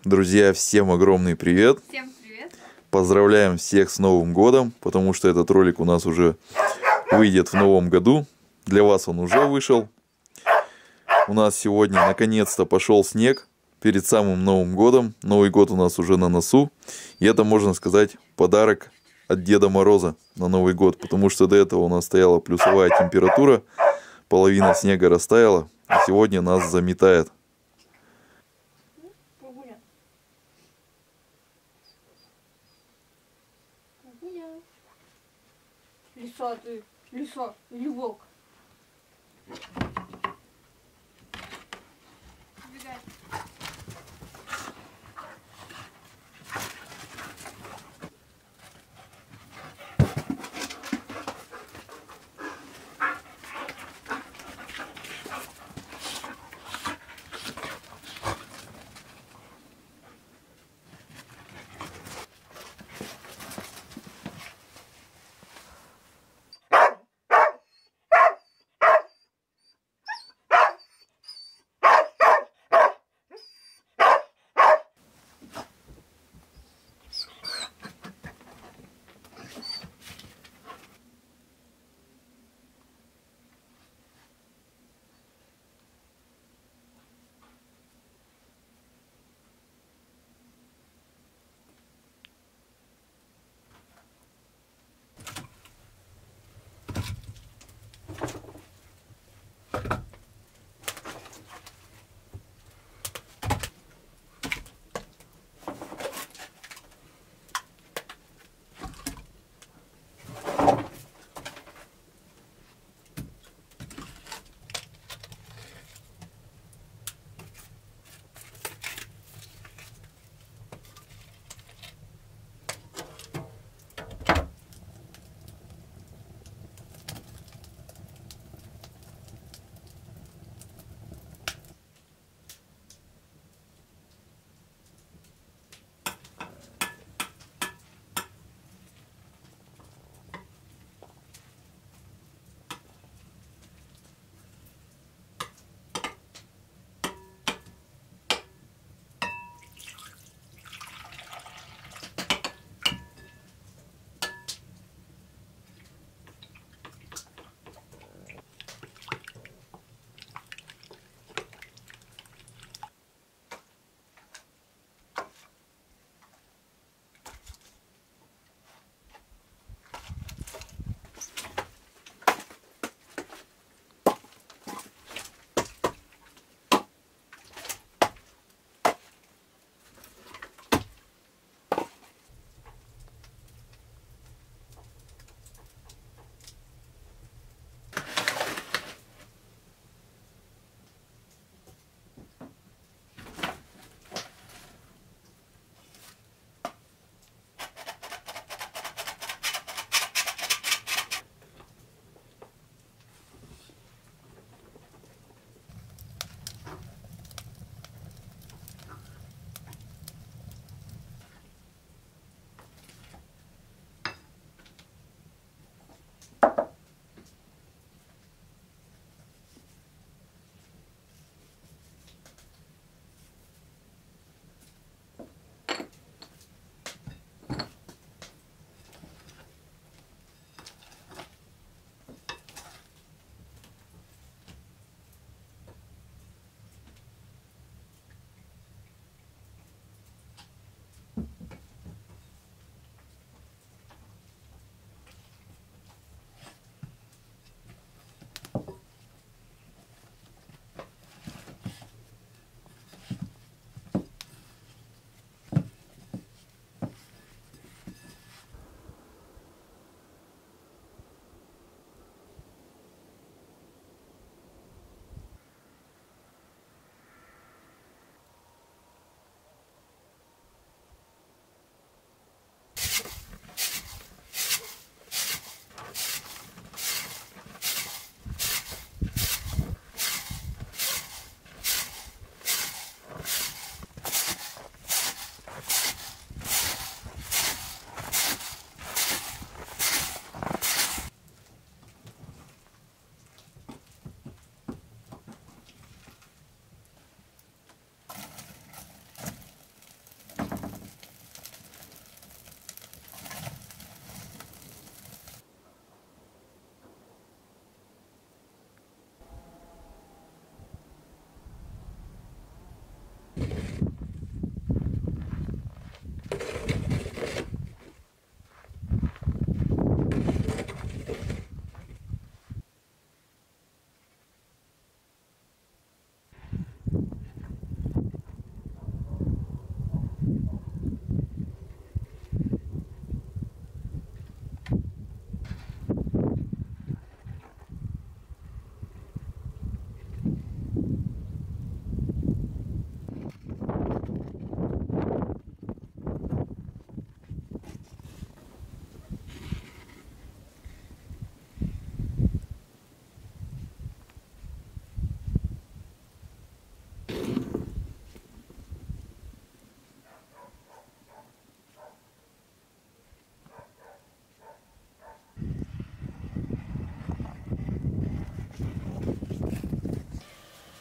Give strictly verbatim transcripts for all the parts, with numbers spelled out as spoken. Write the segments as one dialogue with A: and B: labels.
A: Друзья, всем огромный привет!
B: Всем привет!
A: Поздравляем всех с Новым годом, потому что этот ролик у нас уже выйдет в новом году. Для вас он уже вышел. У нас сегодня наконец-то пошел снег перед самым Новым годом. Новый год у нас уже на носу. И это, можно сказать, подарок от Деда Мороза на Новый год, потому что до этого у нас стояла плюсовая температура, половина снега растаяла, а сегодня нас заметает.
B: Лиса ты, лиса, или волк. Убегай.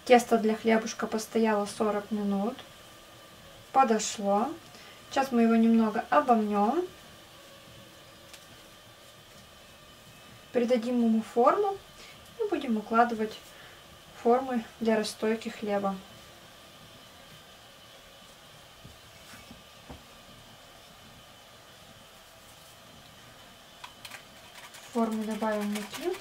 C: Тесто для хлебушка постояло сорок минут. Подошло. Сейчас мы его немного обомнем. Придадим ему форму и будем укладывать формы для расстойки хлеба. В форму добавим муки.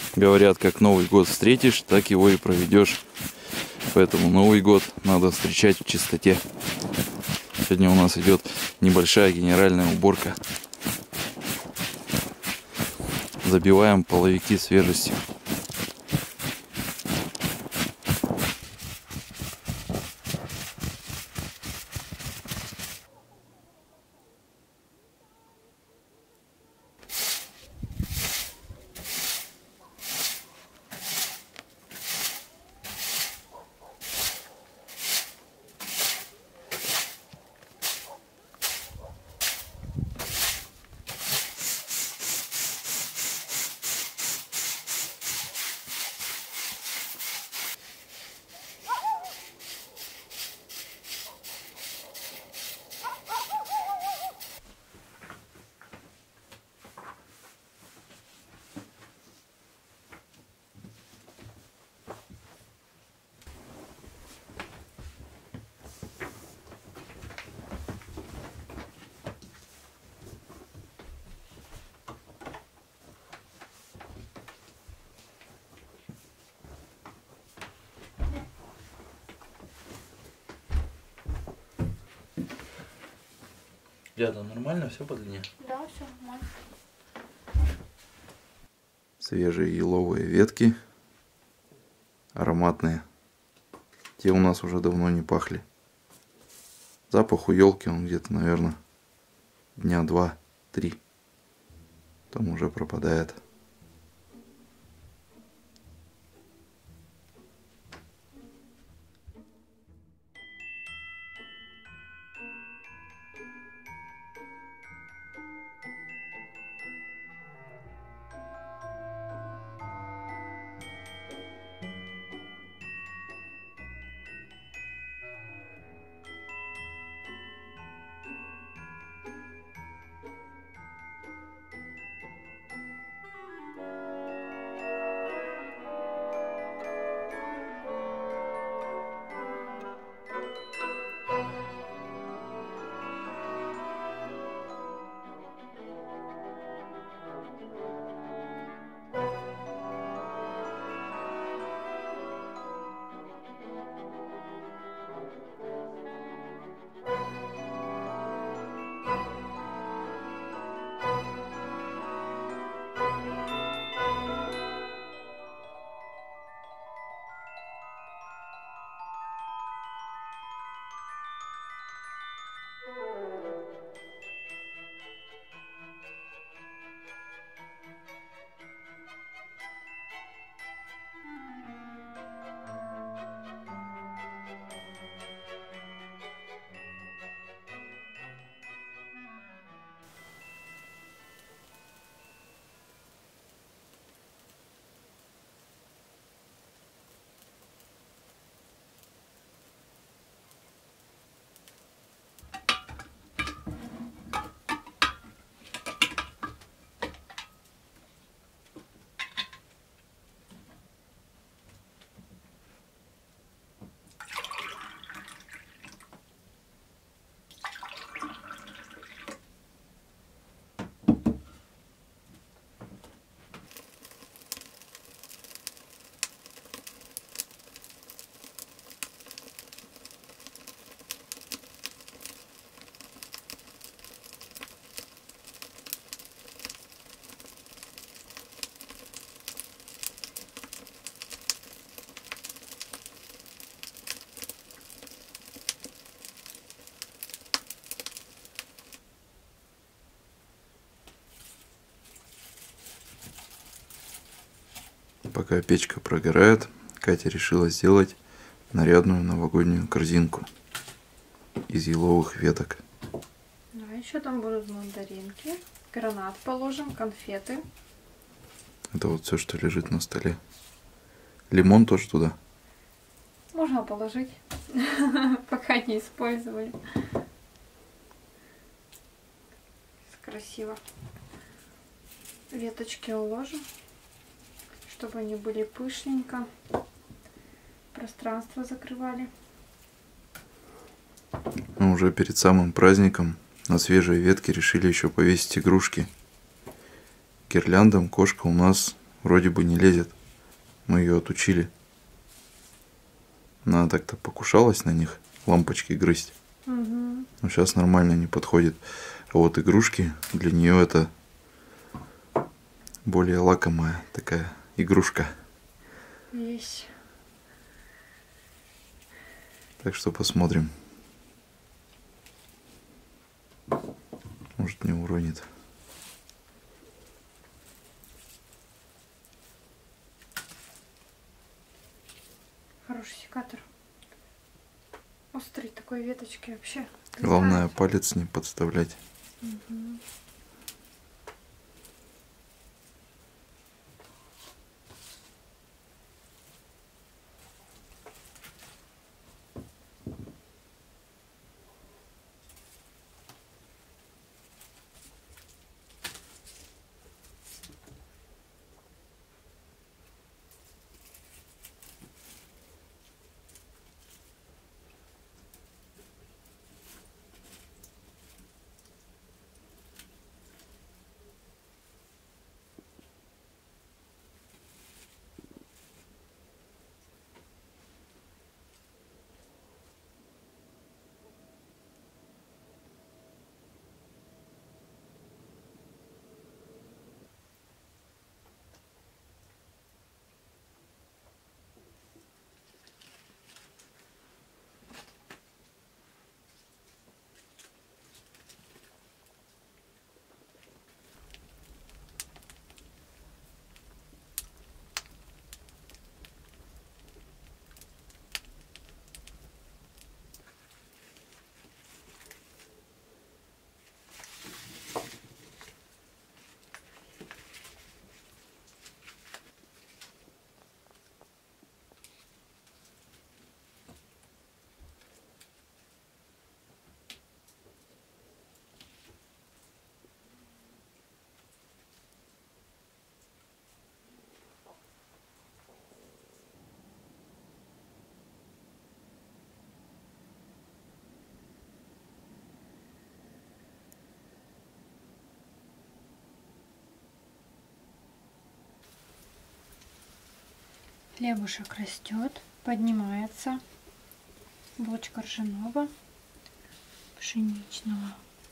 A: Говорят, как Новый год встретишь, так его и проведешь. Поэтому Новый год надо встречать в чистоте. Сегодня у нас идет небольшая генеральная уборка. Забиваем половики свежестью. Рядом нормально, все по длине?
B: Да, все нормально.
A: Свежие еловые ветки, ароматные. Те у нас уже давно не пахли. Запах у елки он где-то, наверное, дня два-три. Там уже пропадает. Пока печка прогорает, Катя решила сделать нарядную новогоднюю корзинку из еловых веток.
C: Да, еще там будут мандаринки, гранат положим, конфеты.
A: Это вот все, что лежит на столе. Лимон тоже туда.
C: Можно положить, пока не использовали. Красиво. Веточки уложим, чтобы они были пышненько. Пространство закрывали.
A: Но уже перед самым праздником на свежие ветки решили еще повесить игрушки. Гирляндам кошка у нас вроде бы не лезет. Мы ее отучили. Она так-то покушалась на них, лампочки грызть.
C: Угу.
A: Но сейчас нормально не подходит. А вот игрушки, для нее это более лакомая такая игрушка.
C: Есть.
A: Так что посмотрим. Может, не уронит.
C: Хороший секатор. Острый такой веточки вообще.
A: Главное,
C: Летает.
A: палец не подставлять.
C: Мгм. Хлебушек растет, поднимается. Бочка ржаного, пшеничного.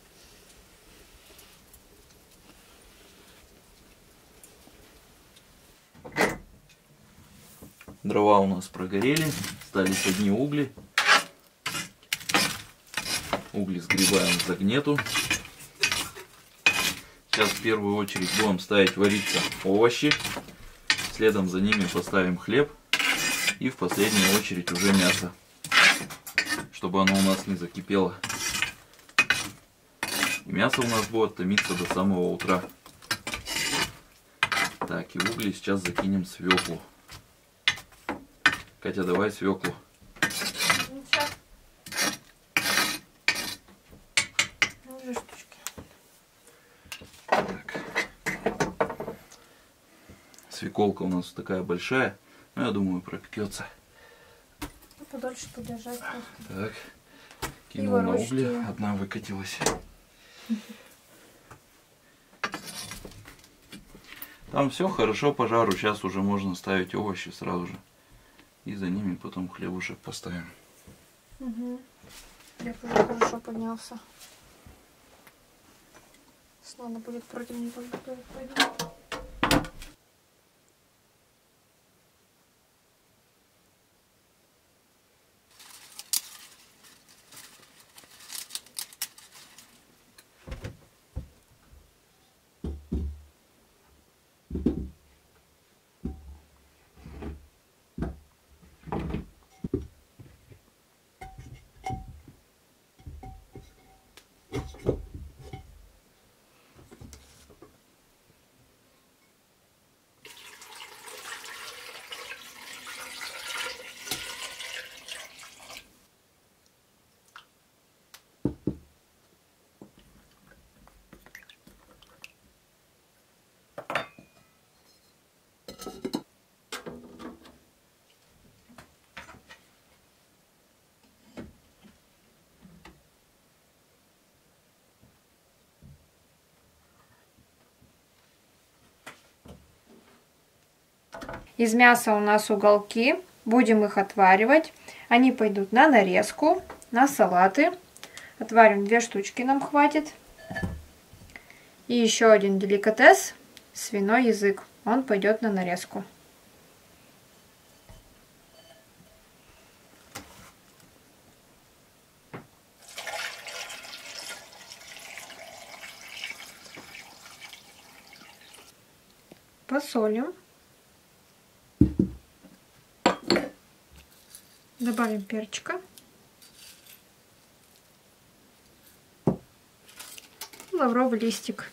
A: Дрова у нас прогорели, остались одни угли. Угли сгребаем в загнету. Сейчас в первую очередь будем ставить вариться овощи. Следом за ними поставим хлеб. И в последнюю очередь уже мясо. Чтобы оно у нас не закипело. И мясо у нас будет томиться до самого утра. Так, и в угли сейчас закинем свеклу. Катя, давай свеклу. Так. Свеколка у нас такая большая, но я думаю пропекется.
C: Подольше подержать просто.
A: Так, кинул на угли,
C: ее.
A: одна выкатилась. Там все хорошо по жару, сейчас уже можно ставить овощи сразу же. И за ними потом хлебушек поставим.
C: Угу. Хлеб уже хорошо поднялся. Надо будет против него готовить. Пойдем. Из мяса у нас уголки. Будем их отваривать. Они пойдут на нарезку, на салаты. Отварим две штучки, нам хватит. И еще один деликатес, свиной язык. Он пойдет на нарезку. Посолим. Добавим перчика. Лавровый листик.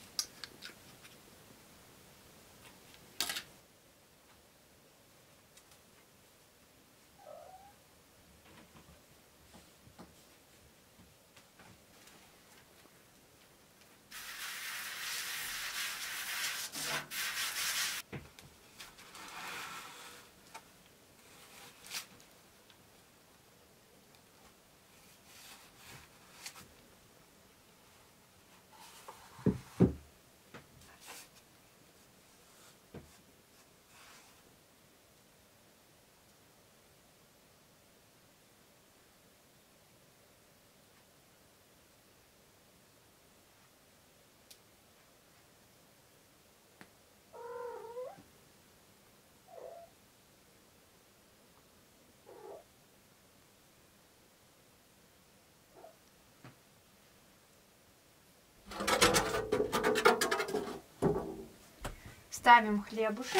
C: Ставим хлебушек.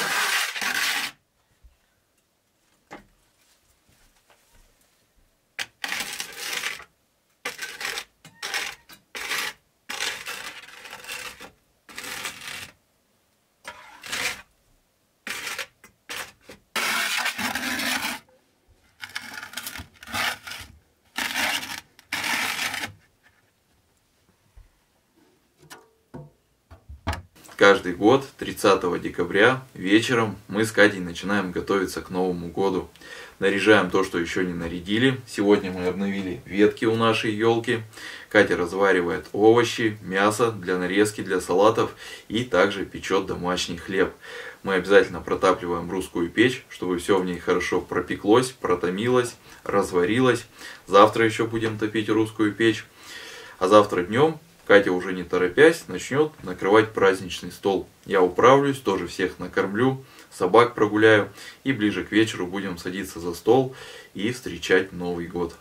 A: Каждый год тридцатого декабря вечером мы с Катей начинаем готовиться к Новому году. Наряжаем то, что еще не нарядили. Сегодня мы обновили ветки у нашей елки. Катя разваривает овощи, мясо для нарезки, для салатов и также печет домашний хлеб. Мы обязательно протапливаем русскую печь, чтобы все в ней хорошо пропеклось, протомилось, разварилось. Завтра еще будем топить русскую печь. А завтра днем Катя, уже не торопясь, начнет накрывать праздничный стол. Я управлюсь, тоже всех накормлю, собак прогуляю. И ближе к вечеру будем садиться за стол и встречать Новый год.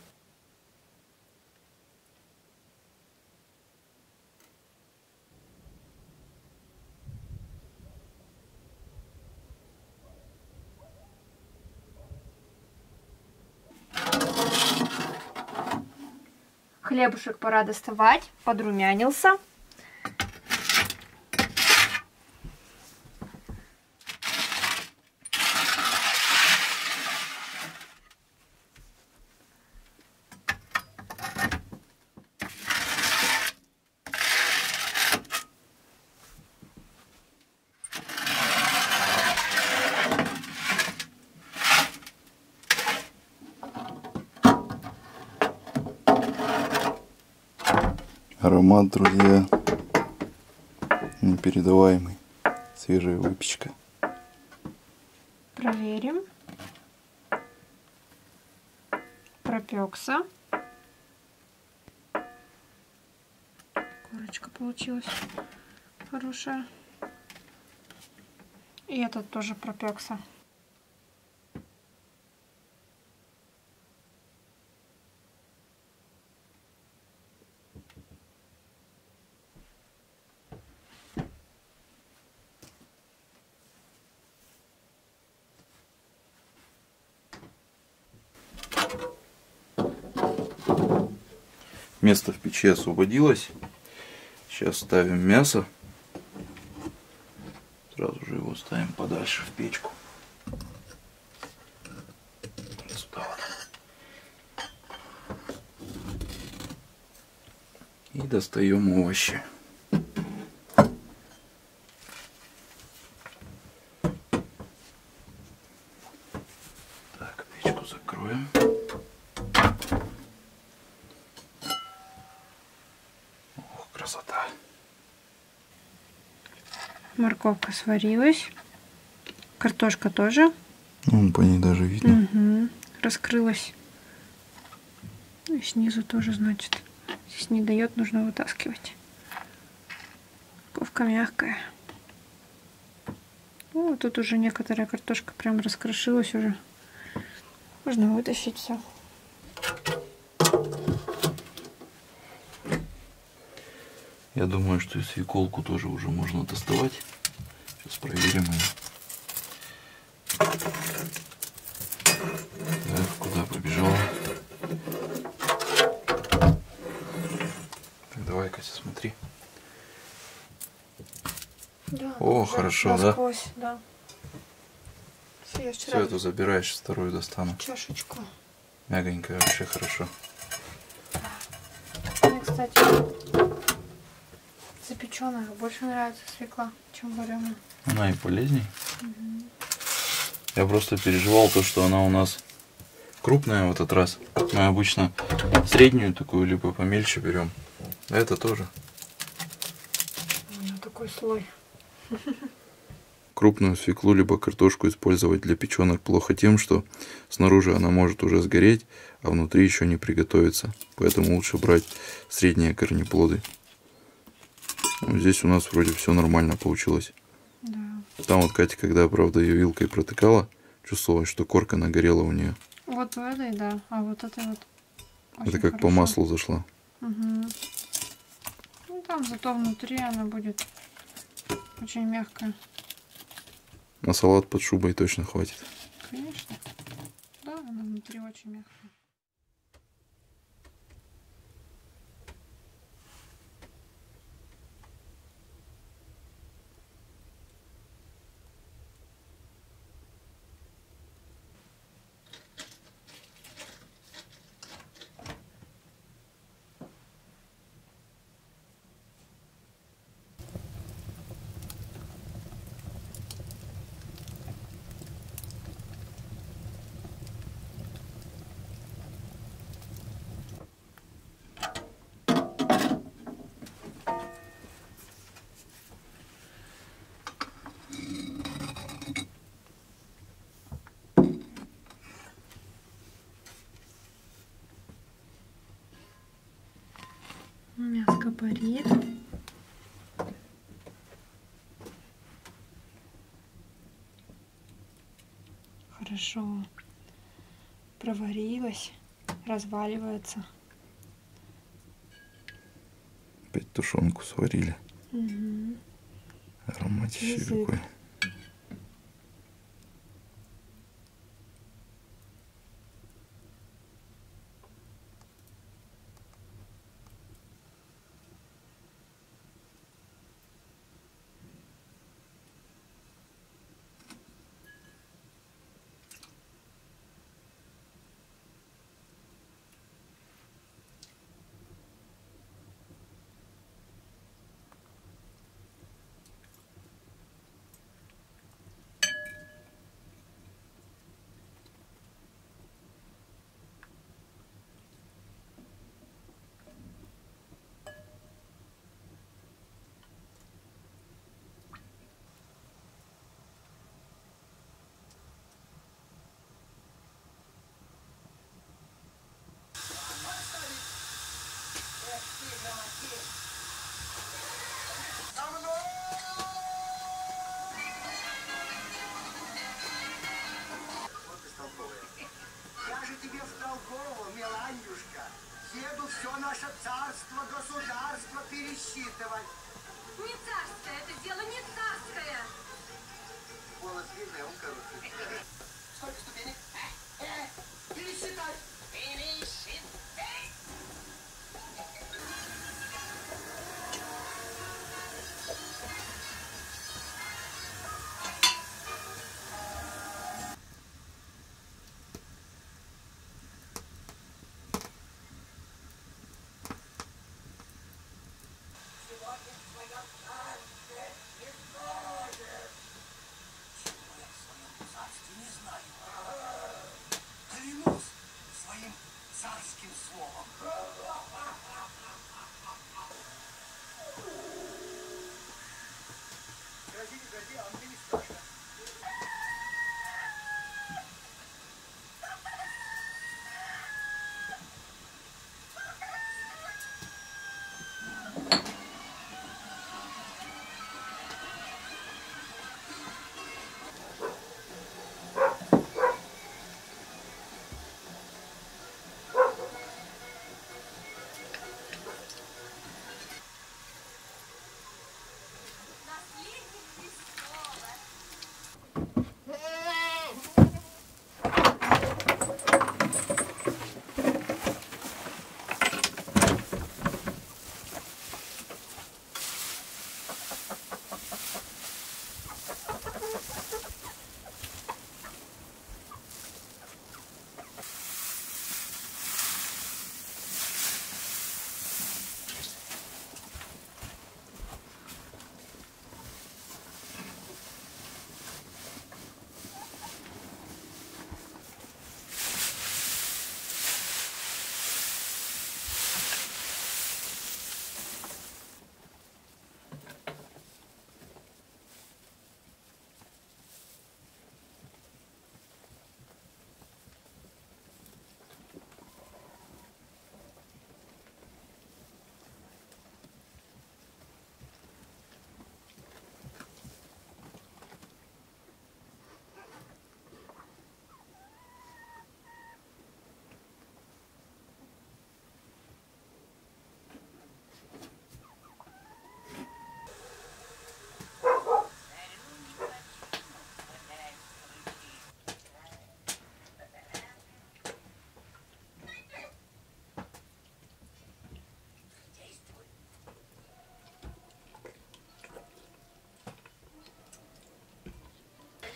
C: Хлебушек пора доставать, подрумянился.
A: Аромат, друзья, непередаваемый. Свежая выпечка.
C: Проверим. Пропекся. Корочка получилась хорошая. И этот тоже пропекся.
A: Место в печи освободилось. Сейчас ставим мясо. Сразу же его ставим подальше в печку. Сюда вот. И достаем овощи. Так, печку закроем.
C: Морковка сварилась. Картошка тоже.
A: Ну, по ней даже видно.
C: Угу. Раскрылась. Ну и снизу тоже, значит. Здесь не дает, нужно вытаскивать. Ковка мягкая. О, тут уже некоторая картошка прям раскрошилась уже. Можно вытащить все.
A: Я думаю, что и свеколку тоже уже можно доставать. Сейчас проверим ее. Так, куда побежала? Так, давай, Катя, смотри.
C: Да,
A: О, хорошо,
C: насквозь, да? Да. Все, я
A: Все, эту забираешь, вторую достану.
C: чашечку.
A: Мягонькая, вообще хорошо.
C: Мне, кстати, запеченная больше нравится свекла, чем вареная.
A: Она и полезней.
C: Угу.
A: Я просто переживал то, что она у нас крупная в этот раз. Мы обычно среднюю такую, либо помельче берем. А это тоже.
C: У меня такой слой.
A: Крупную свеклу либо картошку использовать для печенок плохо тем, что снаружи она может уже сгореть, а внутри еще не приготовится. Поэтому лучше брать средние корнеплоды. Вот здесь у нас вроде все нормально получилось.
C: Да.
A: Там вот Катя, когда, правда, ее вилкой протыкала, чувствовалось, что корка нагорела у нее.
C: Вот в этой, да. А вот это вот.
A: Это как хорошо. По маслу зашла.
C: Угу. Ну там зато внутри она будет очень мягкая.
A: На салат под шубой точно хватит.
C: Конечно. Да, она внутри очень мягкая. Мяско парит. Хорошо проварилась, разваливается.
A: Опять тушенку сварили.
C: Угу.
A: Ароматище какой.
D: Еду все наше царство, государство пересчитывать.
E: Не царское, это дело не царское.
D: Голос длинный, он короткий. Сколько ступенек? Э, пересчитать. Пересчитай. Царским словом. Грози, не грози, а мне не страшно.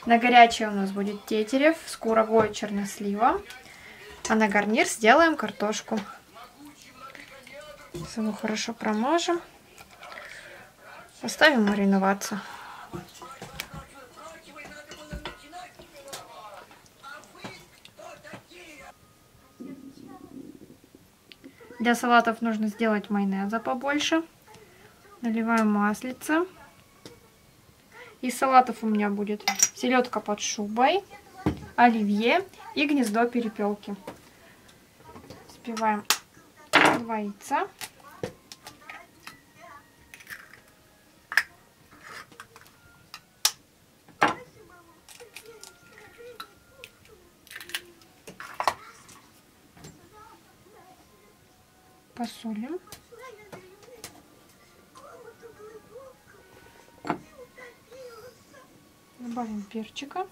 C: На горячее у нас будет тетерев с курагой чернослива. А на гарнир сделаем картошку. Его хорошо промажем. Оставим мариноваться. Для салатов нужно сделать майонеза побольше. Наливаем маслица. Из салатов у меня будет селедка под шубой, оливье и гнездо перепелки. Взбиваем два яйца. Посолим. Добавим перчика.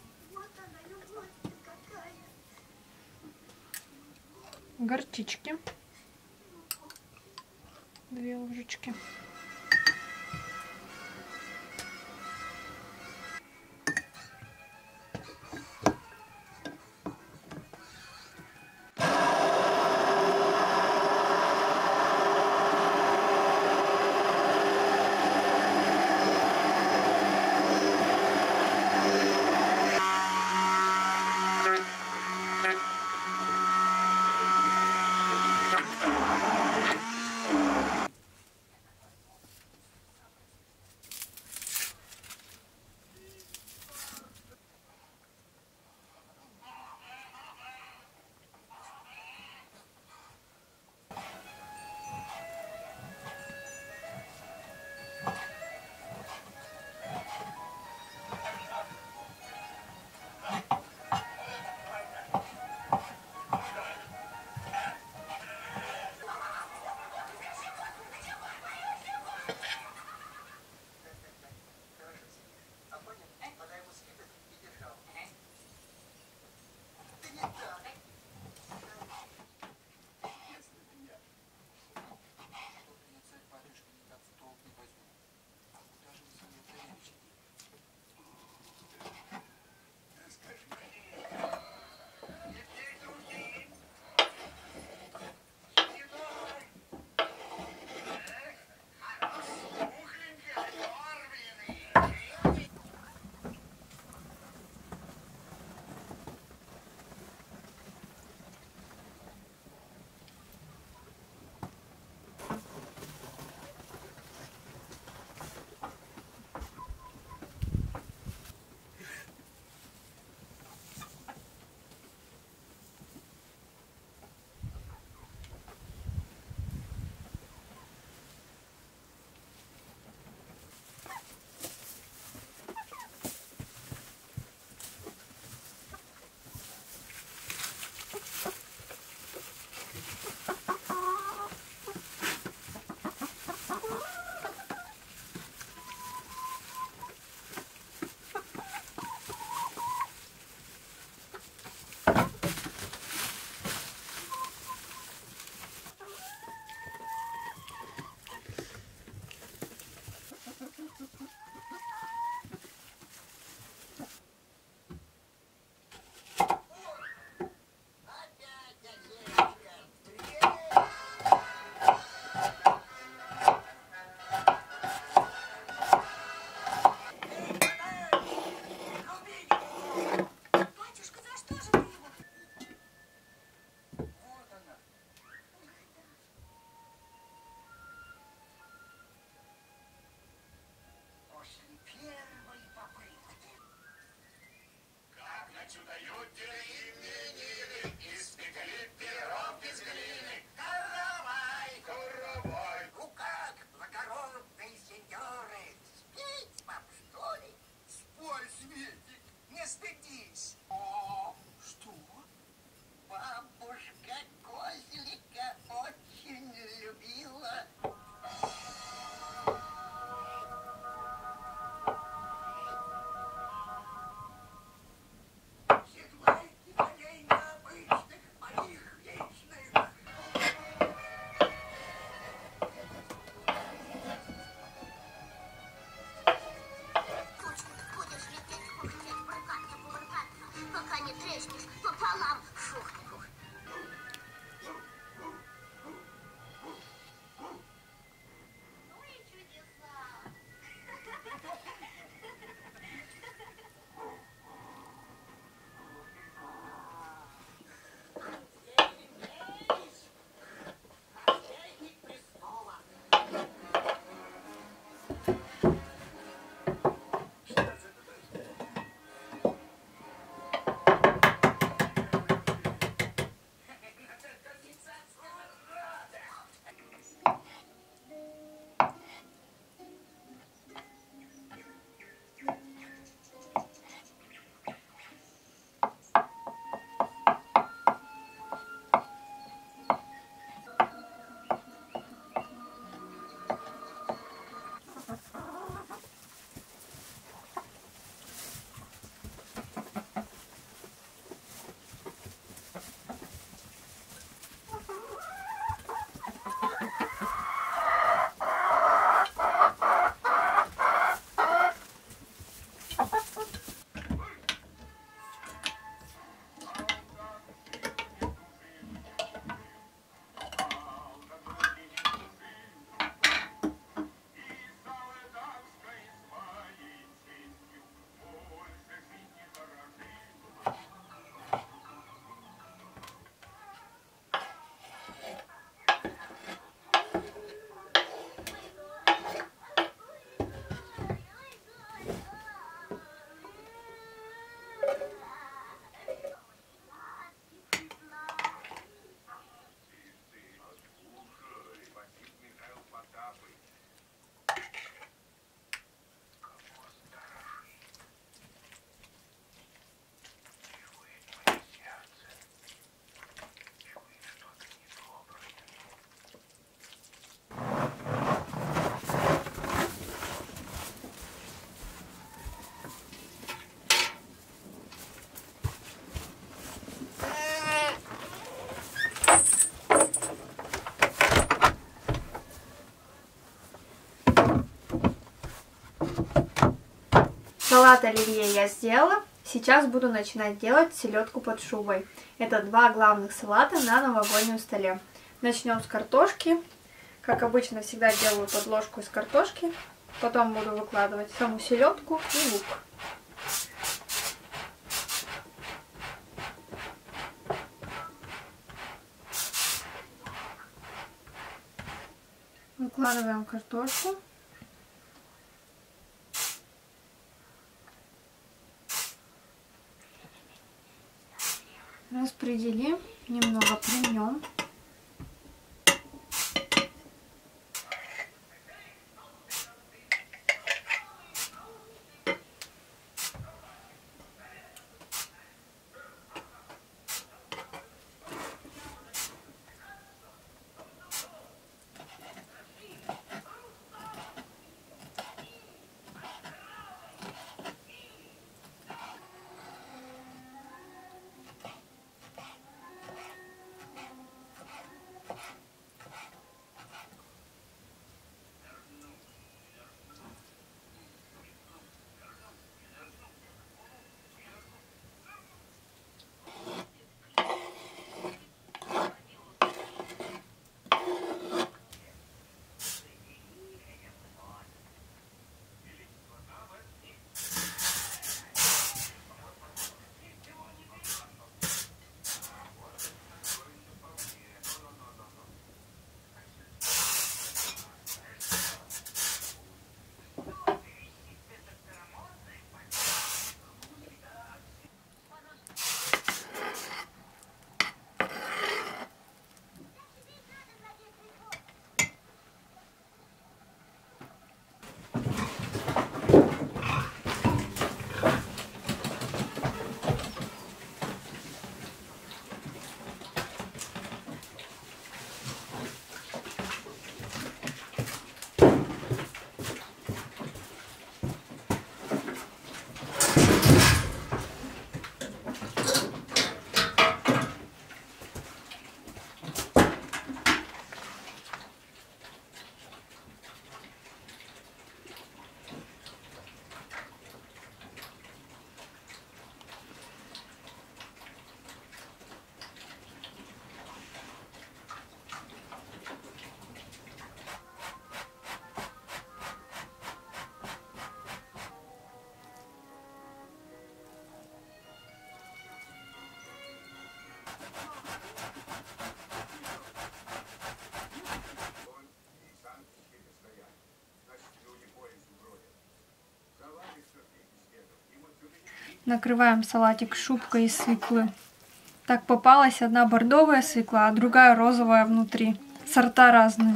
C: Горчички. Две ложечки.
E: пополам. Фух, фух. Ну и чудеса.
C: Салат оливье я сделала. Сейчас буду начинать делать селедку под шубой. Это два главных салата на новогоднем столе. Начнем с картошки. Как обычно, всегда делаю подложку из картошки. Потом буду выкладывать саму селедку и лук. Выкладываем картошку. Распределим, немного примем. Накрываем салатик шубкой из свеклы. Так попалась одна бордовая свекла, а другая розовая внутри. Сорта разные.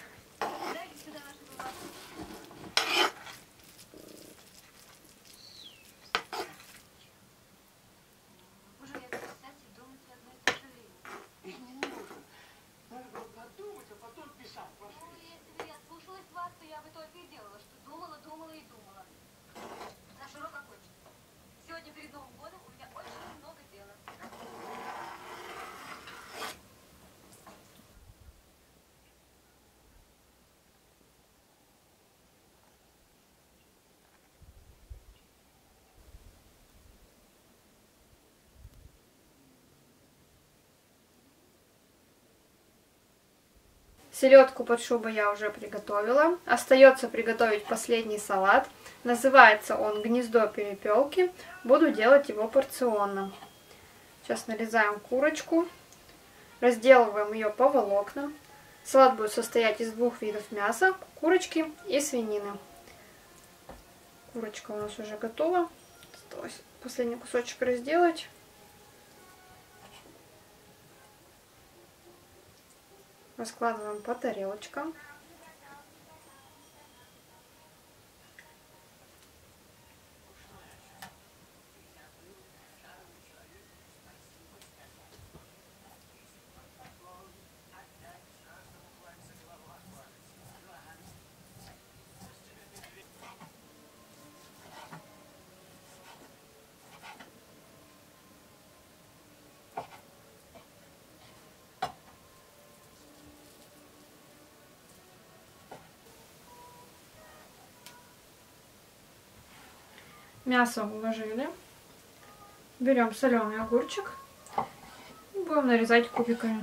C: Селедку под шубой я уже приготовила. Остается приготовить последний салат. Называется он гнездо перепелки. Буду делать его порционно. Сейчас нарезаем курочку. Разделываем ее по волокнам. Салат будет состоять из двух видов мяса. Курочки и свинины. Курочка у нас уже готова. Осталось последний кусочек разделать. Раскладываем по тарелочкам. Мясо уложили. Берем соленый огурчик и будем нарезать кубиками.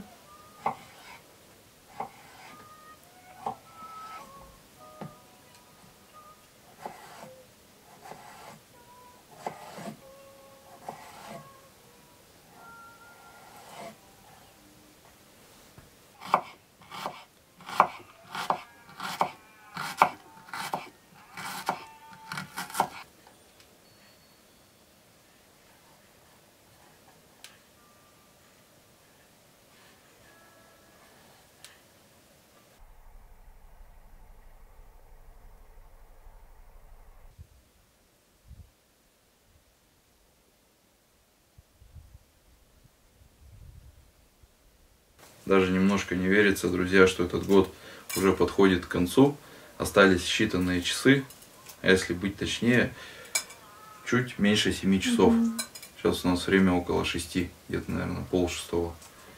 A: Даже немножко не верится, друзья, что этот год уже подходит к концу. Остались считанные часы, а если быть точнее, чуть меньше семи часов. Mm-hmm. Сейчас у нас время около шести, где-то, наверное, пол шестого.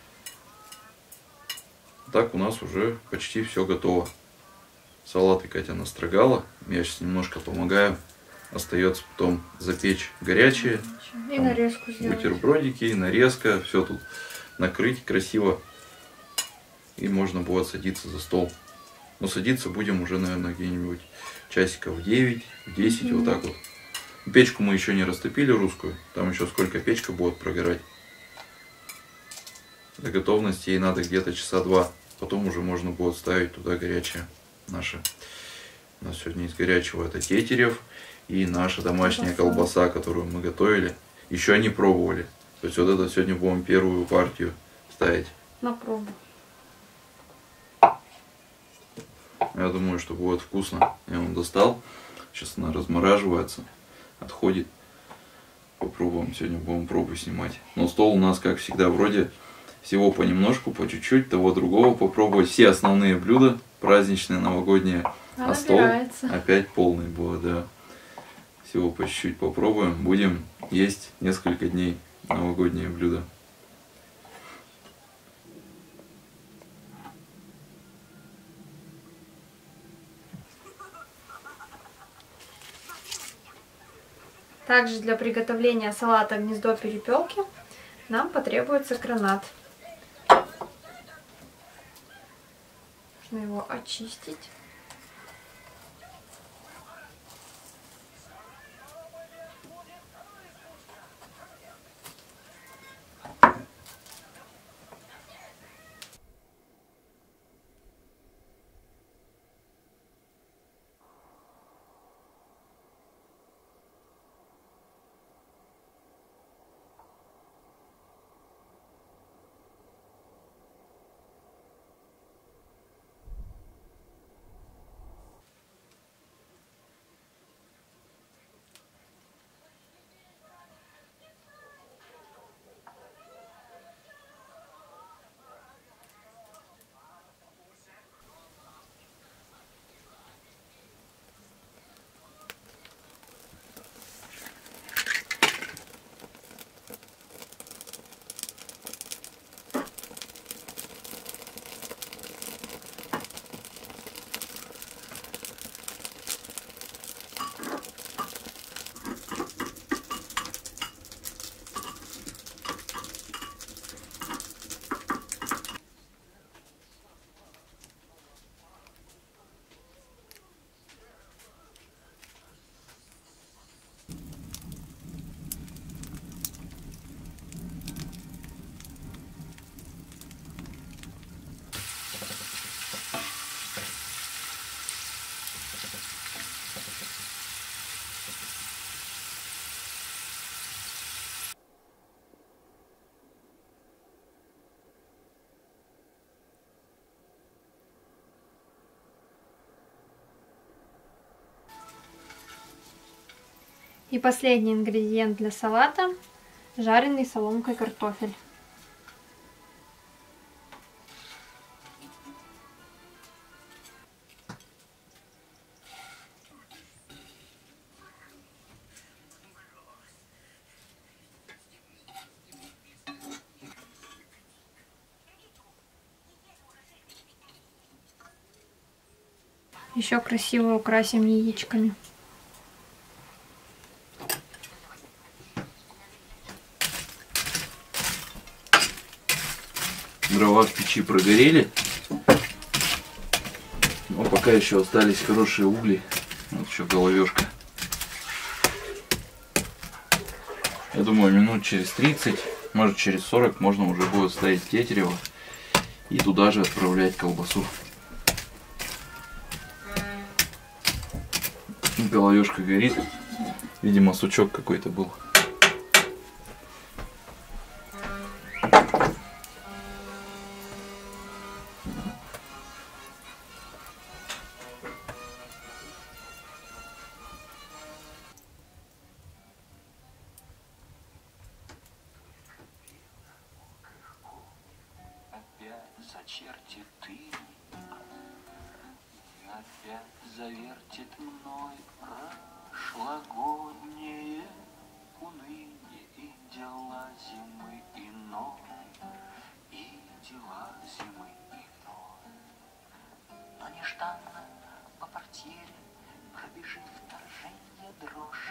A: Так у нас уже почти все готово. Салаты Катя настрогала, я сейчас немножко помогаю. Остается потом запечь горячие.
C: И нарезку сделать.
A: Бутербродики, нарезка, все тут накрыть красиво. И можно будет садиться за стол. Но садиться будем уже, наверное, где-нибудь часиков в девять, в десять, mm-hmm. вот так вот. Печку мы еще не растопили русскую. Там еще сколько печка будет прогорать. До готовности ей надо где-то часа два. Потом уже можно будет ставить туда горячее наше. У нас сегодня из горячего это тетерев. И наша домашняя колбаса, которую мы готовили. Еще не пробовали. То есть вот это сегодня будем первую партию ставить.
C: На пробу.
A: Я думаю, что будет вкусно. Я вам достал. Сейчас она размораживается. Отходит. Попробуем. Сегодня будем пробу снимать. Но стол у нас, как всегда, вроде всего понемножку, по чуть-чуть, того другого попробовать. Все основные блюда, праздничные, новогодние.
C: Она
A: а стол
C: набирается.
A: Опять полный будет, да. Всего по чуть-чуть попробуем. Будем есть несколько дней новогодние блюда.
C: Также для приготовления салата гнездо перепелки нам потребуется гранат. Нужно его очистить. И последний ингредиент для салата – жареный соломкой картофель. Еще красиво украсим яичками.
A: Дрова в печи прогорели. Но пока еще остались хорошие угли. Вот еще головешка. Я думаю, минут через тридцать, может через сорок можно уже будет ставить тетерево и туда же отправлять колбасу. Головешка горит. Видимо, сучок какой-то был.
F: Зачертит ты, опять завертит мной прошлогоднее уныние и дела зимы иной, и дела зимы иной. Но нежданно по портьере пробежит вторжение дрожь.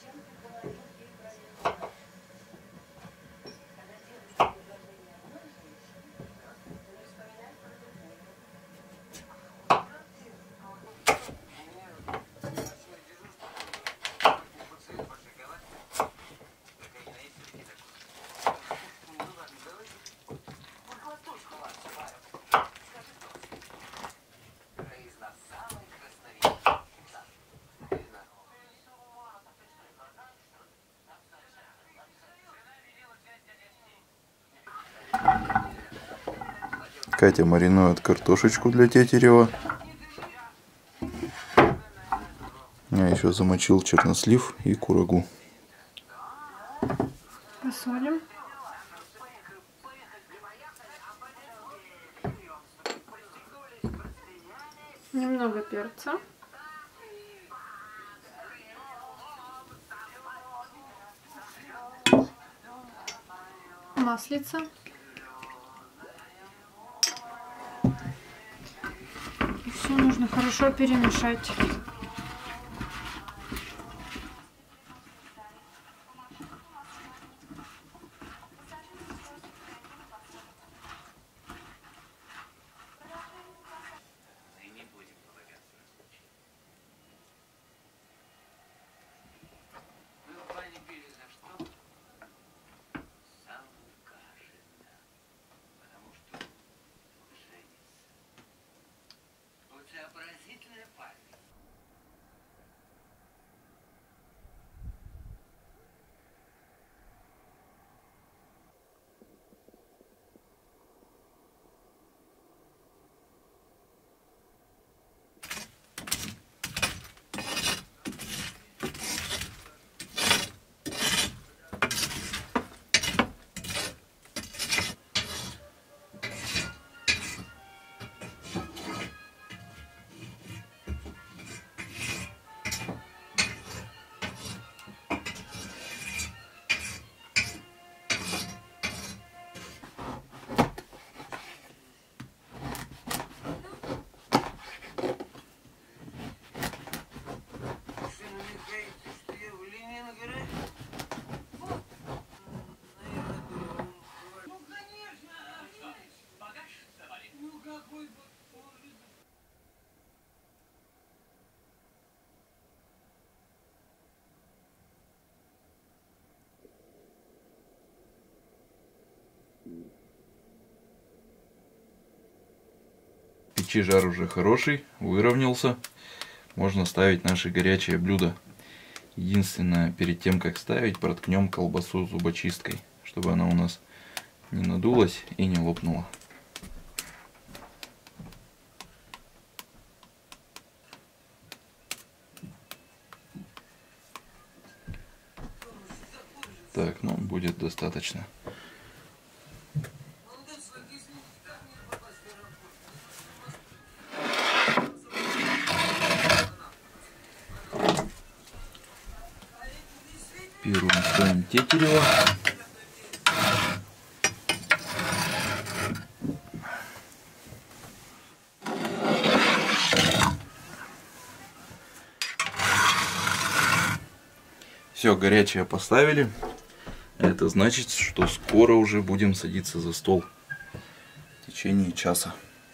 A: Катя маринует картошечку для тетерева. Я еще замочил чернослив и курагу.
C: Посолим. Немного перца. Маслица. И все нужно хорошо перемешать.
F: Поразительная память.
A: В печи жар уже хороший, выровнялся. Можно ставить наши горячие блюда. Единственное, перед тем как ставить, проткнем колбасу зубочисткой, чтобы она у нас не надулась и не лопнула. Так, ну будет достаточно. Первым ставим тетерево. Все, горячее поставили. Это значит, что скоро уже будем садиться за стол. В течение часа.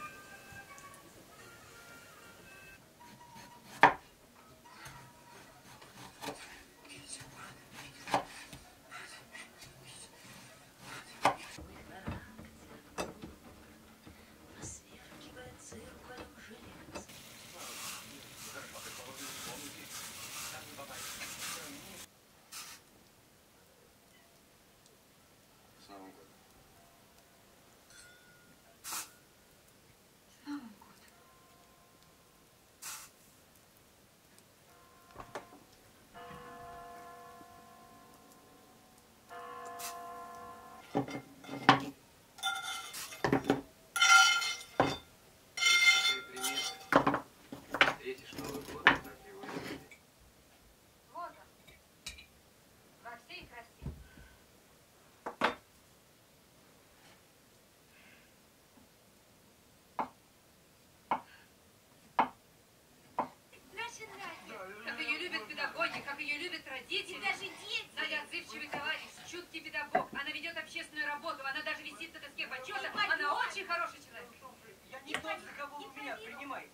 E: Как ее любят педагоги, как ее любят родители. Даже дети. Надя отзывчивый товарищ, чуткий педагог. Она ведет общественную работу, она даже висит на доске почета. Она очень хороший человек.
D: Я не тот, за кого вы меня принимаете.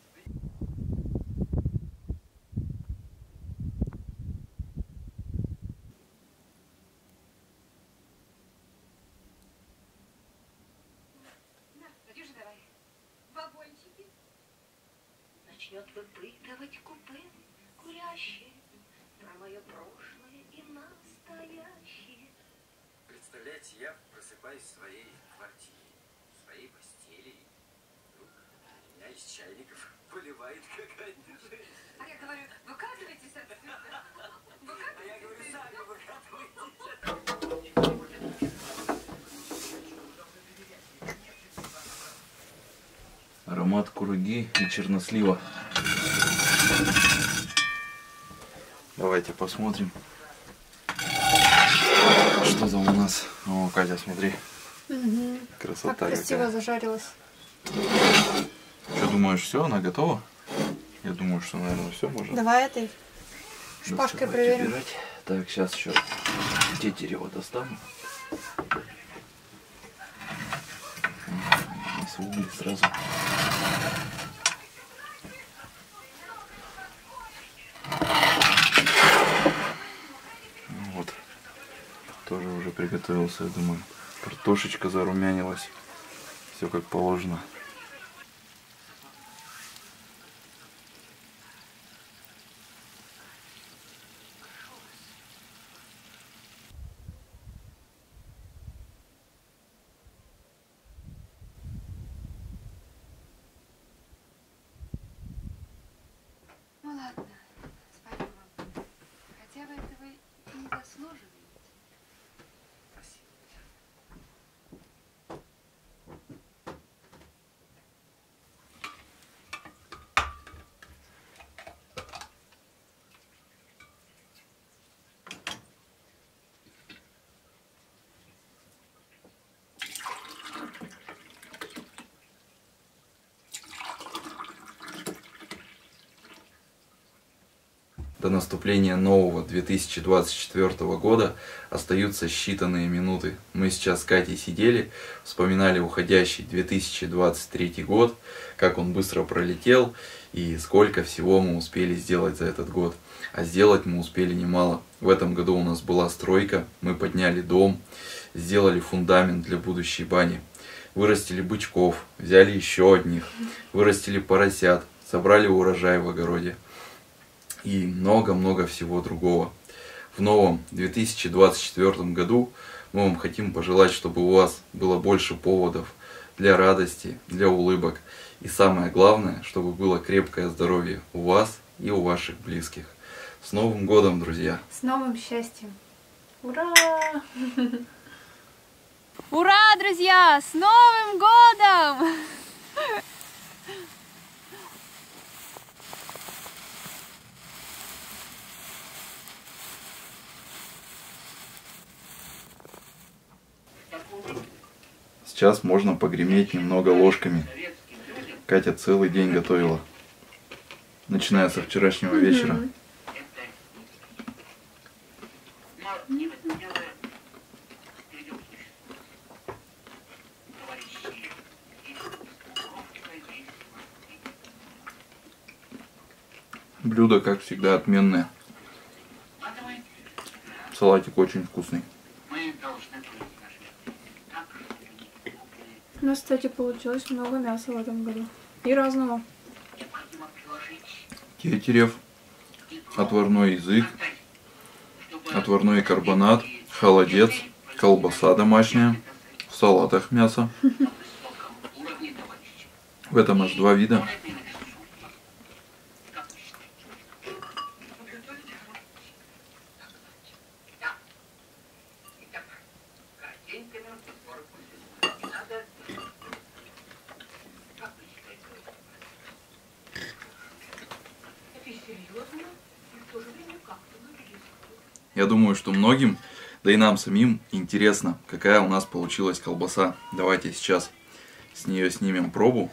E: Надюша, давай.
B: Бабончики.
G: Начнет выпытывать купе курящие про мое прошлое и настоящее.
H: Представляете, я просыпаюсь в своей квартире, в своей постели. Вдруг меня из чайников поливает какая-то женщина.
E: А я говорю, выкатывайтесь отсюда.
H: А я говорю, сами выкатывайтесь.
A: Аромат кураги и чернослива. Давайте посмотрим, что там у нас. О, Катя, смотри.
C: Угу.
A: Красота
C: Как красиво
A: какая.
C: зажарилась.
A: Что думаешь, все, она готова? Я думаю, что, наверное, все можно.
C: Давай этой шпажкой
A: доставать,
C: проверим.
A: убирать. Так, сейчас еще тетерево достану. У нас угли сразу. Вот. Тоже уже приготовился, я думаю. Картошечка зарумянилась. Все как положено.
E: Ну ладно, спою вам. Хотя бы этого и не заслуживаете.
A: До наступления нового две тысячи двадцать четвёртого года остаются считанные минуты. Мы сейчас с Катей сидели, вспоминали уходящий две тысячи двадцать третий год, как он быстро пролетел и сколько всего мы успели сделать за этот год. А сделать мы успели немало. В этом году у нас была стройка, мы подняли дом, сделали фундамент для будущей бани, вырастили бычков, взяли еще одних, вырастили поросят, собрали урожай в огороде. И много-много всего другого. В новом две тысячи двадцать четвёртом году мы вам хотим пожелать, чтобы у вас было больше поводов для радости, для улыбок. И самое главное, чтобы было крепкое здоровье у вас и у ваших близких. С Новым годом, друзья!
C: С новым счастьем! Ура!
E: Ура, друзья! С Новым годом!
A: Сейчас можно погреметь немного ложками. Катя целый день готовила, начиная со вчерашнего вечера. Блюдо, как всегда, отменное. Салатик очень вкусный.
C: У нас, кстати, получилось много мяса в этом году. И разного.
A: Тетерев, отварной язык, отварной карбонат, холодец, колбаса домашняя, в салатах мясо. В этом аж два вида. Я думаю, что многим, да и нам самим, интересно, какая у нас получилась колбаса. Давайте сейчас с нее снимем пробу.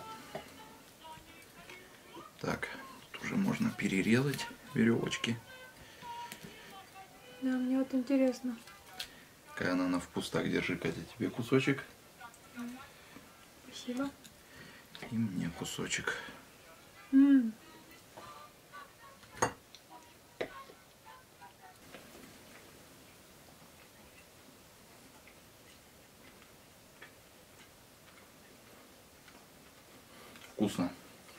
A: Так, тут уже можно перерезать веревочки.
C: Да, мне вот интересно.
A: Какая она на вкус. Так, держи, Катя, тебе кусочек.
C: Спасибо.
A: И мне кусочек.
C: М-м.
A: Вкусно.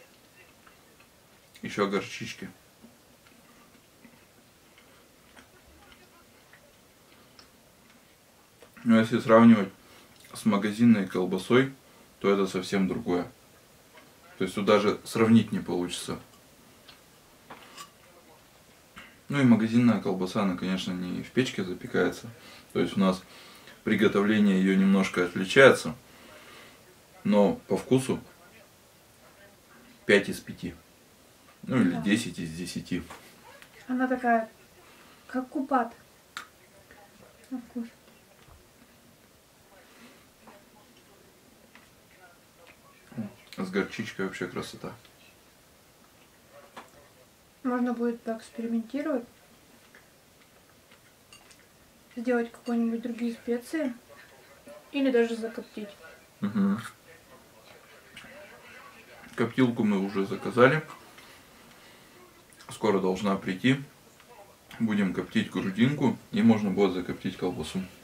A: Еще горчички. Но если сравнивать с магазинной колбасой, то это совсем другое. То есть тут даже сравнить не получится. Ну и магазинная колбаса, она, конечно, не в печке запекается. То есть у нас приготовление ее немножко отличается. Но по вкусу пять из пяти. Ну или десять из десяти.
C: Она такая, как купат. На вкус.
A: С горчичкой вообще красота.
C: Можно будет поэкспериментировать. Сделать какие-нибудь другие специи. Или даже закоптить.
A: Угу. Коптилку мы уже заказали. Скоро должна прийти. Будем коптить грудинку. И можно будет закоптить колбасу.